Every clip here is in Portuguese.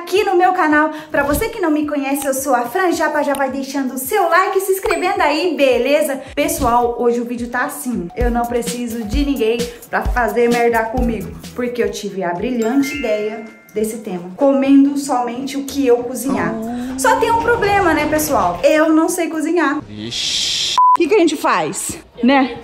aqui no meu canal. Pra você que não me conhece, eu sou a Fran Japa, já vai deixando o seu like e se inscrevendo aí, beleza? Pessoal, hoje o vídeo tá assim, eu não preciso de ninguém pra fazer merda comigo, porque eu tive a brilhante ideia desse tema, comendo somente o que eu cozinhar. Só tem um problema, né, pessoal? Eu não sei cozinhar. Ixi. O que a gente faz, né?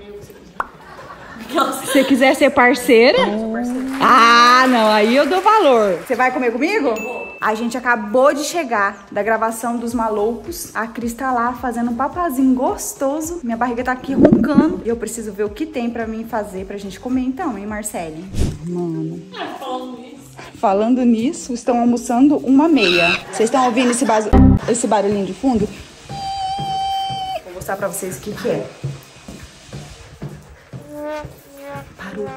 Se você quiser ser parceira... Ah, não, aí eu dou valor. Você vai comer comigo? A gente acabou de chegar da gravação dos Maloucos. A Cris tá lá fazendo um papazinho gostoso. Minha barriga tá aqui roncando. E eu preciso ver o que tem pra mim fazer pra gente comer então, hein, Marcele? Mano. Falando nisso, estão almoçando uma meia. Vocês estão ouvindo esse barulhinho de fundo? Vou mostrar pra vocês o que que é. Parou.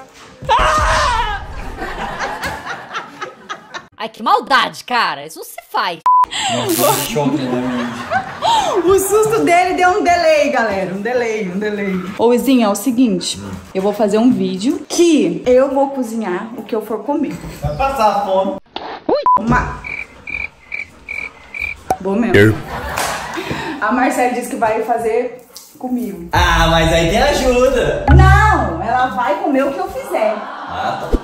Ai, que maldade, cara. Isso não se faz. Nossa, choque na mente. O susto dele deu um delay, galera. Um delay. Ô, Izinha, é o seguinte. Eu vou fazer um vídeo que eu vou cozinhar o que eu for comer. Vai passar fome. Vou mesmo. A Marcela disse que vai fazer comigo. Ah, mas aí tem ajuda. Não, ela vai comer o que eu fizer. Ah, tá.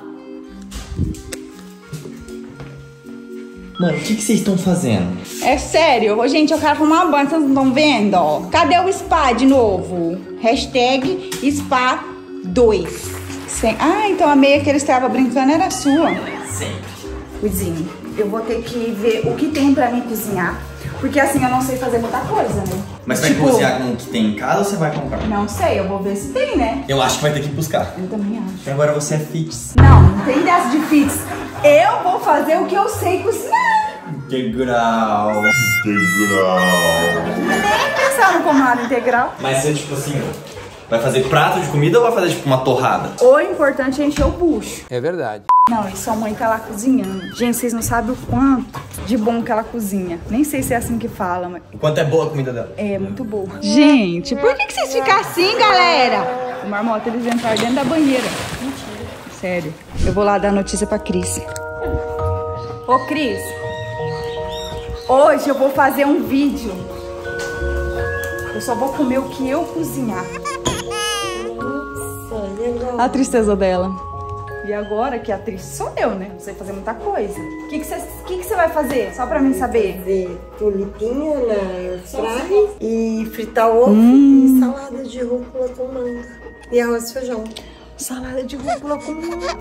Mano, o que vocês estão fazendo? É sério, gente, eu quero tomar banho, vocês não estão vendo, ó. Cadê o spa de novo? Hashtag spa 2. Ah, então a meia que ele estava brincando era sua. Sempre. Cozinho, eu vou ter que ver o que tem pra mim cozinhar. Porque assim, eu não sei fazer muita coisa, né? Mas você vai cozinhar com o que tem em casa ou você vai comprar? Não sei, eu vou ver se tem, né? Eu acho que vai ter que buscar. Eu também acho. Porque agora você é fitness. Não tem dessa de fitness. Eu vou fazer o que eu sei cozinhar. Integral. Nem pensar no comando integral. Mas você, tipo assim, vai fazer prato de comida ou vai fazer, tipo, uma torrada? O importante é encher o bucho. É verdade. Não, e sua mãe tá lá cozinhando. Gente, vocês não sabem o quanto de bom que ela cozinha. Nem sei se é assim que fala, mas... O quanto é boa a comida dela? É, muito boa. Gente, por que vocês ficam assim, galera? O marmota, eles entraram dentro da banheira. Mentira. Sério. Eu vou lá dar notícia pra Cris. Ô, Cris. Hoje eu vou fazer um vídeo. Eu só vou comer o que eu cozinhar. A tristeza dela. E agora que a atriz sou eu, né? Não sei fazer muita coisa. O que você vai fazer? Só pra mim saber. Fazer tulipinha na airfryer e fritar ovo e salada de rúcula com manga. E arroz e feijão. Salada de rúcula com manga.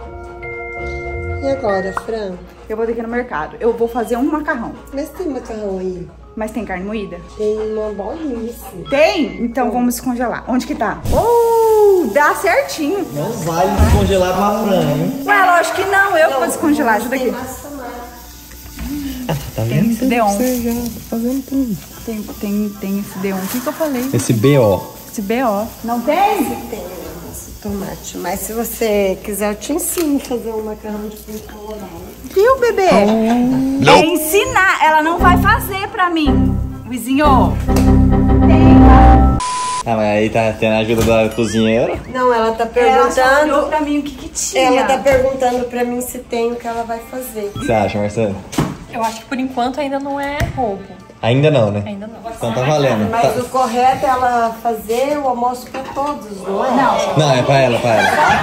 E agora, Fran? Eu vou ter que ir no mercado. Eu vou fazer um macarrão. Mas tem macarrão aí? Mas tem carne moída? Tem uma bolinha. Tem? Então vamos descongelar. Onde que tá? Dá certinho. Não vale descongelar pra Fran, hein? Ué, lógico que não. Eu vou descongelar. Ajuda aqui. Tá Tem esse D1. Você já tá fazendo tudo. Tem esse D1. O que eu falei? Esse BO. Esse BO. Não tem? Tem tomate. Mas se você quiser, eu te ensino a fazer um macarrão de pinto colorado. Viu, bebê? É ensinar. Ela não vai fazer pra mim. Vizinho. Tem. Ah, mas aí tá tendo a ajuda da cozinheira. Não, ela tá Ela só olhou perguntando. pra mim o que tinha. Ela tá perguntando pra mim se tem o que ela vai fazer. O que você acha, Marcelo? Eu acho que por enquanto ainda não é roubo. Ainda não, né? Ainda não. Então tá valendo. Mas Tá. o correto é ela fazer o almoço pra todos, não é? Não. Não, é pra ela. Pra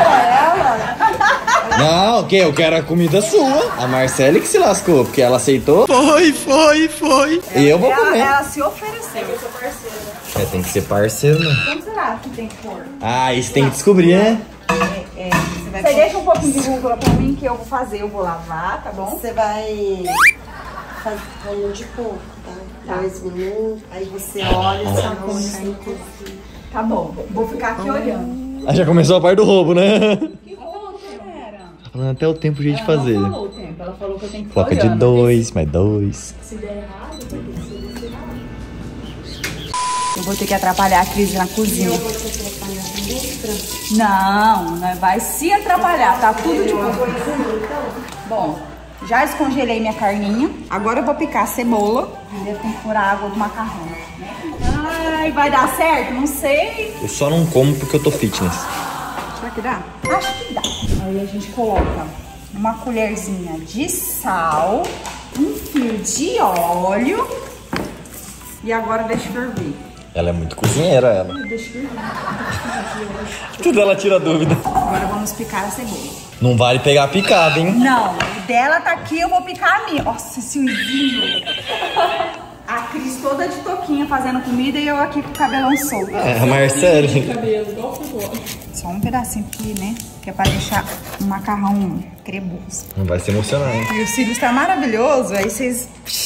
ela? Não, o quê? Eu quero a comida sua. A Marcele que se lascou, porque ela aceitou. Foi. E eu vou comer. Ela se ofereceu. É, tem que ser parceiro, né? Quanto será que tem que pôr? Ah, isso tem que descobrir, né? Você deixa um pouquinho de rúcula pra mim que eu vou fazer. Eu vou lavar, tá bom? Você vai fazer de pouco, tá? 2 minutos, aí você olha e só come. Tá bom. Vou ficar aqui olhando. Ah, já começou a parte do roubo, né? Que roubo, era? Tá falando até o tempo de fazer. Ela não falou o tempo. Ela falou que eu tenho que ficar Coloca de olhando. 2, mais 2. Se der errado, vai ter que ser desse errado. Eu vou ter que atrapalhar a Cris na cozinha. Eu vou te atrapalhar também, Fran? Não vai se atrapalhar. Tá tudo de boa. Bom, já descongelei minha carninha. Agora eu vou picar a cebola. Ainda tem que pôr a água do macarrão. Ai, vai dar certo? Não sei. Eu só não como porque eu tô fitness. Será que dá? Acho que dá. Aí a gente coloca uma colherzinha de sal, um fio de óleo e agora deixa ferver. Ela é muito cozinheira, ela. Deixa ferver. Tudo ela tira dúvida. Agora vamos picar a cebola. Não vale pegar a picada, hein? Não, o dela tá aqui, eu vou picar a minha. Nossa, esse uizinho. A Cris toda de toquinha fazendo comida e eu aqui com o cabelão solto. É, a Marcele. Só um pedacinho aqui, né? Que é pra deixar o macarrão cremoso. Não vai se emocionar, hein? E o cílios tá maravilhoso, aí vocês...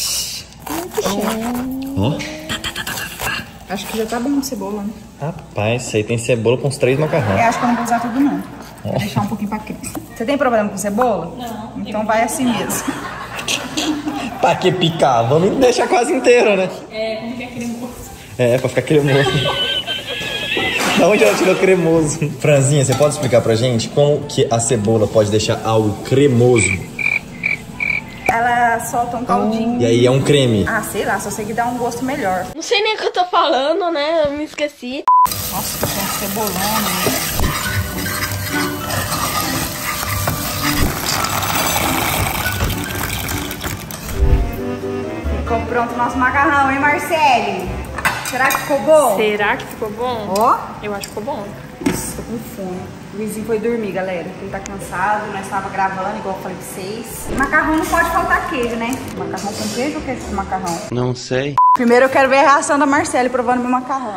Ó. Acho que já tá bom de cebola, né? Rapaz, isso aí tem cebola com uns 3 macarrões. Eu acho que eu não vou usar tudo, não. Vou deixar um pouquinho pra Cris. Você tem problema com cebola? Não. Então vai assim mesmo. Pra que picar? Vamos deixar quase inteiro, né? É, como que é cremoso? É, pra ficar cremoso. Da onde ela tirou cremoso? Franzinha, você pode explicar pra gente como que a cebola pode deixar algo cremoso? Ela solta um caldinho. E aí é um creme. Ah, sei lá, só sei que dá um gosto melhor. Não sei nem o que eu tô falando, né? Eu me esqueci. Nossa, tem um cebolão, né? Ficou pronto o nosso macarrão, hein, Marcele? Será que ficou bom? Será que ficou bom? Ó. Eu acho que ficou bom. Nossa, tô com fome. O vizinho foi dormir, galera. Ele tá cansado, nós tava gravando, igual eu falei pra vocês. Macarrão não pode faltar queijo, né? Macarrão com queijo ou queijo com macarrão? Não sei. Primeiro eu quero ver a reação da Marcele provando meu macarrão.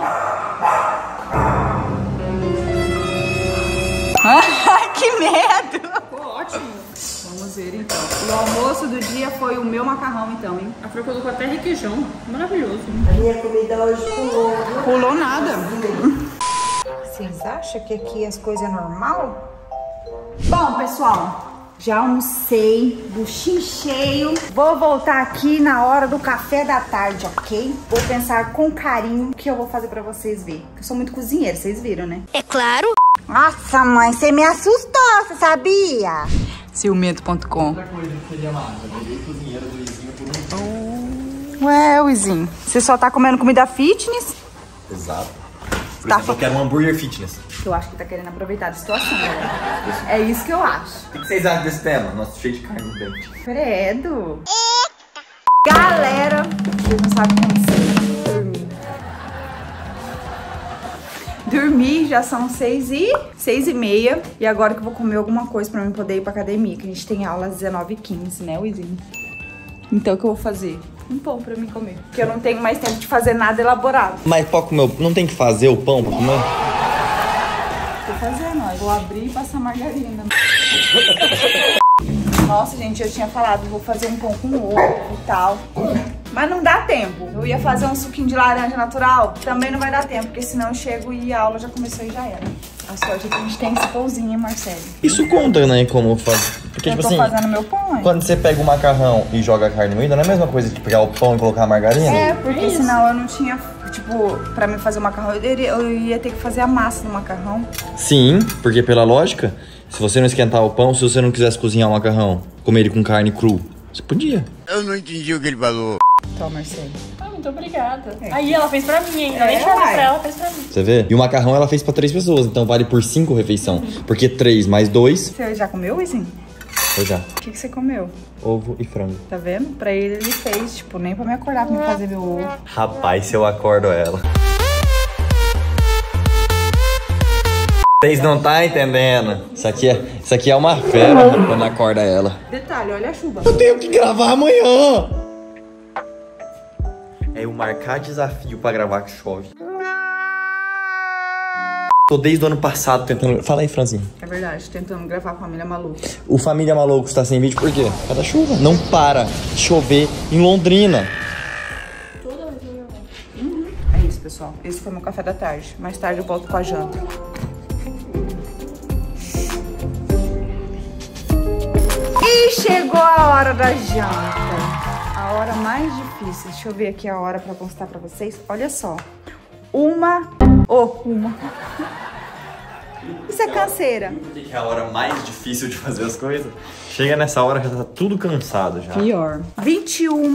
Ai, que medo! Ficou ótimo. Vamos ver então. O almoço do dia foi o meu macarrão, então, hein? A Flor colocou até requeijão. Maravilhoso. A minha comida hoje pulou. Pulou nada. Vocês acham que aqui as coisas é normal? Bom, pessoal, já almocei, buchinho cheio. Vou voltar aqui na hora do café da tarde, ok? Vou pensar com carinho o que eu vou fazer pra vocês verem. Eu sou muito cozinheira, vocês viram, né? É claro. Nossa, mãe, você me assustou, você sabia? Ciumento.com. Outra coisa que seria massa, eu virei cozinheiro do Luizinho por um... Ué, Luizinho, você só tá comendo comida fitness? Exato. Por Tá. exemplo, eu quero um hambúrguer fitness. Eu acho que tá querendo aproveitar a situação, galera. É isso que eu acho. O que vocês acham desse tema? Nossa, cheio de carne no dente. Credo. Galera, vocês não sabem o que aconteceu. Dormi, já são 6h30. E agora que eu vou comer alguma coisa pra mim poder ir pra academia. Que a gente tem aula às 19h15, né, Wizinho? Então o que eu vou fazer? Um pão pra mim comer. Porque eu não tenho mais tempo de fazer nada elaborado. Mas pra comer, não tem que fazer o pão pra comer? Vou fazer, nós. Vou abrir e passar margarina. Nossa, gente, eu tinha falado, vou fazer um pão com ovo e tal. Mas não dá tempo. Eu ia fazer um suquinho de laranja natural, também não vai dar tempo, porque senão eu chego e a aula já começou e já era. A sorte é que a gente tem esse pãozinho, hein, Marcelo? Isso conta, né, como fazer. Porque, Eu tipo tô assim, fazendo meu pão, hein? quando você pega o macarrão e joga a carne moída, não é a mesma coisa que pegar o pão e colocar a margarina? É, porque senão eu não tinha, tipo, pra mim fazer o macarrão, eu ia ter que fazer a massa do macarrão. Sim, porque pela lógica, se você não esquentar o pão, se você não quisesse cozinhar o macarrão, comer ele com carne cru, você podia. Eu não entendi o que ele falou. Então, Marcelo. Ah, muito obrigada. Aí ela fez pra mim ainda. Nem É, falei uai. pra ela, fez pra mim. Você vê? E o macarrão ela fez pra 3 pessoas, então vale por 5 refeição. Porque 3 mais 2, Você já comeu, Wizinho? eu já. O que você comeu? Ovo e frango. Tá vendo? Pra ele fez, tipo, nem pra me acordar pra me fazer meu ovo. Rapaz, se eu acordo ela. Vocês não tá entendendo. Isso aqui é uma fera quando acorda ela. Detalhe, olha a chuva. Eu tenho que gravar amanhã. É eu marcar desafio pra gravar que chove. Tô desde o ano passado tentando... Fala aí, Franzinho. É verdade, tentando gravar a Família Maluca. O Família Maluco está sem vídeo por quê? Por causa da chuva. Não para de chover em Londrina. É isso, pessoal. Esse foi meu café da tarde. Mais tarde eu volto com a janta. E chegou a hora da janta. A hora mais difícil. Deixa eu ver aqui a hora pra mostrar pra vocês. Olha só. Uma. Isso é canseira. O que é a hora mais difícil de fazer as coisas? Chega nessa hora já tá tudo cansado já. Pior.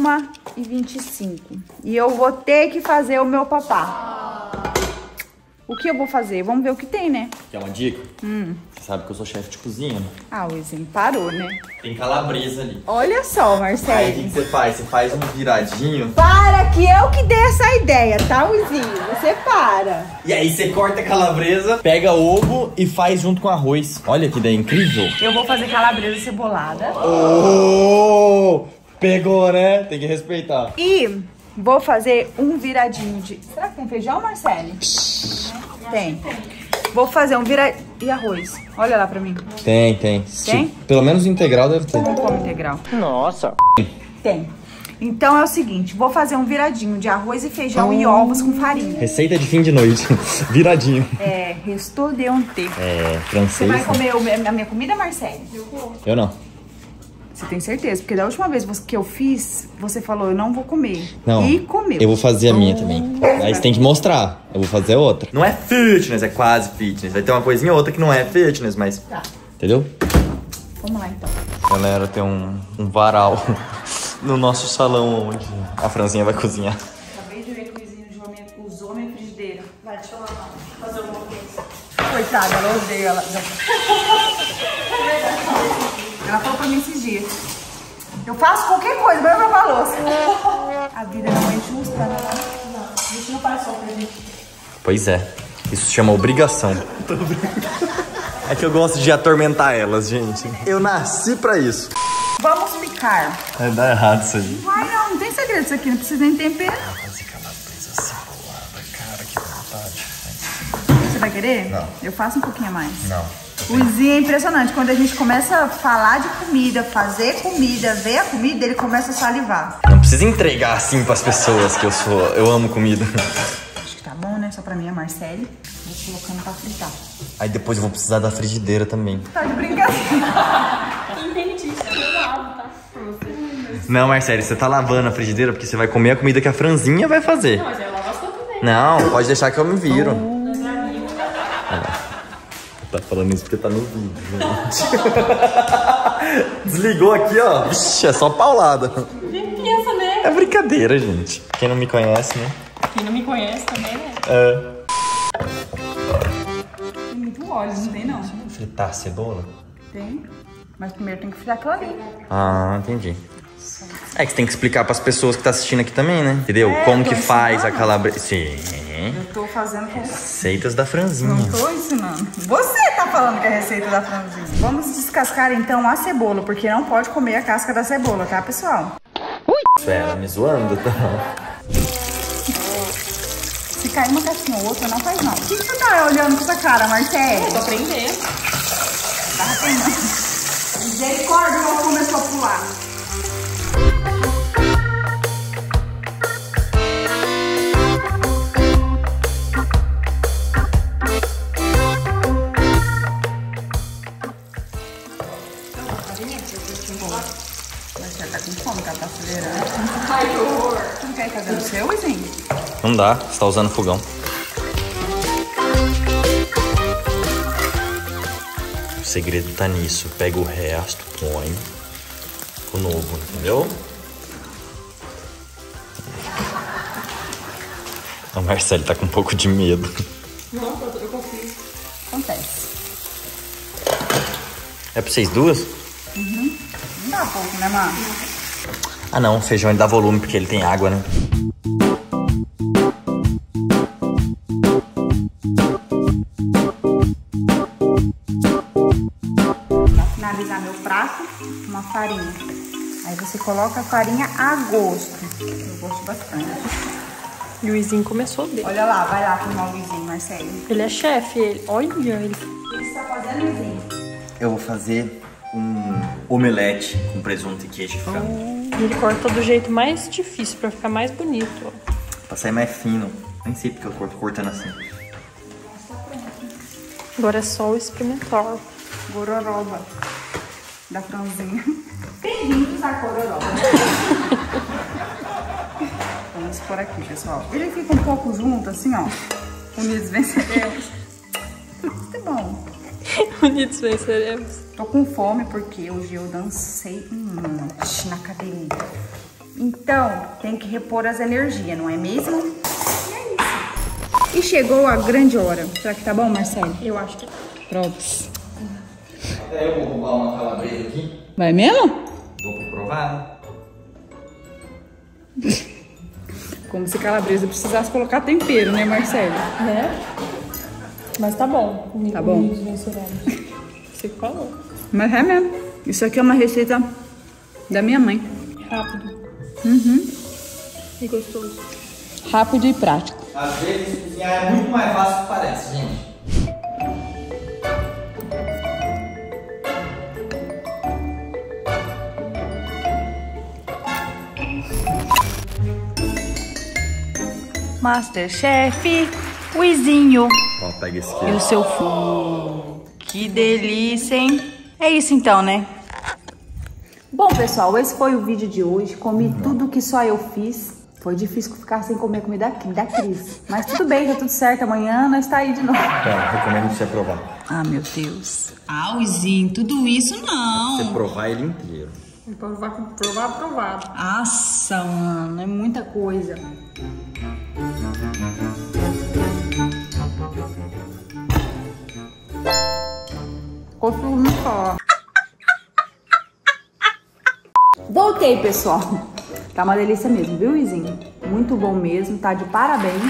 21h25. E eu vou ter que fazer o meu papá. O que eu vou fazer? Vamos ver o que tem, né? Quer uma dica? Você sabe que eu sou chefe de cozinha, né? Ah, o Luizinho parou, né? Tem calabresa ali. Olha só, Aí o Marcelo. que você faz? Você faz um viradinho. Para, que eu que dei essa ideia, tá, Luizinho? Você para. E aí você corta a calabresa, pega ovo e faz junto com arroz. Olha que ideia incrível. Eu vou fazer calabresa cebolada. Oh! Pegou, né? Tem que respeitar. E vou fazer um viradinho de... Será que tem feijão, Marcelo? Tem. Vou fazer um viradinho... E arroz? Olha lá pra mim. Tem. Tem? Pelo menos integral deve ter. Não como integral. Nossa. Tem. Então é o seguinte, vou fazer um viradinho de arroz e feijão e ovos com farinha. Receita de fim de noite. Viradinho. É, restou de ontem. É, Você francês. vai comer a minha comida, Marcelo? Eu não. Você tem certeza? Porque da última vez que eu fiz, você falou, eu não vou comer. Não. E comeu. Eu vou fazer a minha também. Aí você tem que mostrar. Eu vou fazer outra. Não é fitness, é quase fitness. Vai ter uma coisinha ou outra que não é fitness, mas... Tá. Entendeu? Vamos lá, então. Galera, tem um varal no nosso salão onde a Franzinha vai cozinhar. Acabei de ver que o vizinho usou a minha frigideira. Vai, deixa eu lavar. Fazer alguma coisa. Coitada, ela odeia ela. Ela falou pra mim esses dias. Eu faço qualquer coisa, mas eu não lavar a louça. A vida não é justa, né? A gente não faz só pra gente. Pois é. Isso se chama obrigação. É que eu gosto de atormentar elas, gente. Eu nasci pra isso. Vamos picar. Vai dar errado isso aí. Ai, não tem segredo isso aqui, não precisa nem tempero. Fazer calabresa cebolada, cara, que vontade. Você vai querer? Não. Eu faço um pouquinho a mais. Não. O Zinho é impressionante. Quando a gente começa a falar de comida, fazer comida, ver a comida, ele começa a salivar. Não precisa entregar assim pras pessoas que eu amo comida. Acho que tá bom, né? Só pra mim, a Marcele. Vou colocando pra fritar. Aí depois eu vou precisar da frigideira também. Tá de brincadeira. Entendi. Eu lavo, tá? Pra você. Não, Marcele, você tá lavando a frigideira porque você vai comer a comida que a Franzinha vai fazer. Não, mas eu lavo a sua também. Não, pode deixar que eu me viro. Tá falando isso porque tá no vídeo, gente. Desligou aqui, ó. Vixe, é só paulada. Pensa, né? É brincadeira, gente. Quem não me conhece, né? Quem não me conhece também, né? É. Tem muito óleo, não tem não? Fritar a cebola? Tem. Mas primeiro tem que fritar aquilo ali. Ah, entendi. É que você tem que explicar pras pessoas que tá assistindo aqui também, né? Entendeu? É, Como tô que faz a ensinando. calabresa. Sim. Eu tô fazendo com... Receitas da Franzinha. Não tô ensinando. Você tá falando que é a receita da Franzinha. Vamos descascar então a cebola, porque não pode comer a casca da cebola, tá, pessoal? Espera, me zoando, tá? Se cair uma casquinha ou outra, não faz não. O que você tá olhando com essa cara, Marcelo? Tô aprendendo. Tá arrependendo. Misericórdia, ela começou a pular. Você tá com fome, tá acelerando. Ai, que horror. Você não quer ir fazendo o seu, Izinho? Não dá, você tá usando fogão. O segredo tá nisso. Pega o resto, põe o novo, entendeu? O Marcelo tá com um pouco de medo. Não, eu confio. Acontece. É pra vocês duas? Não dá pouco, né, mano? Ah não, o feijão ele dá volume porque ele tem água, né? Pra finalizar meu prato, uma farinha. Aí você coloca a farinha a gosto. Eu gosto bastante. E o Izinho começou dele. Olha lá, vai lá filmar o Luizinho, Marcelo. Ele é chefe, ele. Olha ele. O que você tá fazendo, Luizinho? Eu vou fazer um omelete com presunto e queijo de frango. Ele corta do jeito mais difícil pra ficar mais bonito. Ó. Pra sair mais fino. Nem sei porque eu tô cortando assim. Agora é só o experimentar. Gororoba da Franzinha. Bem-vindos à Gororoba. Vamos por aqui, pessoal. Ele fica um pouco junto, assim, ó. Unidos venceremos. Isso é bom. Unidos venceremos. Tô com fome porque hoje eu dancei um monte na academia. Então, tem que repor as energias, não é mesmo? E é isso. E chegou a grande hora. Será que tá bom, Marcelo? Eu acho que tá. Prontos. Até eu vou roubar uma calabresa aqui. Vai mesmo? Vou provar. Como se calabresa precisasse colocar tempero, né, Marcelo? Né? Mas tá bom. Tá bom. Você falou. Mas é mesmo. Isso aqui é uma receita da minha mãe. Rápido. E gostoso. Rápido e prático. Às vezes cozinhar é muito mais fácil do que parece, gente. Masterchef, Luizinho. Ó, pega esse E aqui. o seu fumo. Que delícia, hein? É isso então, né? Bom, pessoal, esse foi o vídeo de hoje. Comi tudo que só eu fiz. Foi difícil ficar sem comer comida da Cris. Mas tudo bem, tá tudo certo. Amanhã nós tá aí de novo. Então, recomendo você provar. Ah, meu Deus. Ah, Luizinho, tudo isso não. Você provar ele inteiro. Provar aprovado. Nossa, mano, é muita coisa. Costumo só. Voltei, pessoal. Tá uma delícia mesmo, viu, Luizinho? Muito bom mesmo, tá de parabéns.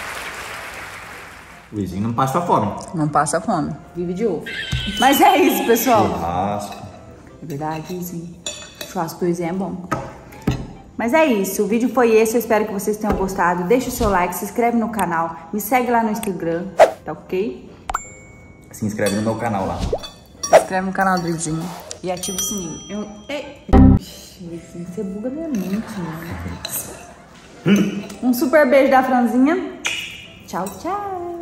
Luizinho não passa fome. Não passa fome, vive de ovo. Mas é isso, pessoal. Churrasco. É verdade, Luizinho. O churrasco do Luizinho é bom. Mas é isso, o vídeo foi esse, eu espero que vocês tenham gostado. Deixa o seu like, se inscreve no canal, me segue lá no Instagram, tá ok? Se inscreve no meu canal lá. Se inscreve no canal do Luizinho e ativa o sininho. Luizinho, você buga minha mente, mano. Um super beijo da Franzinha. Tchau, tchau.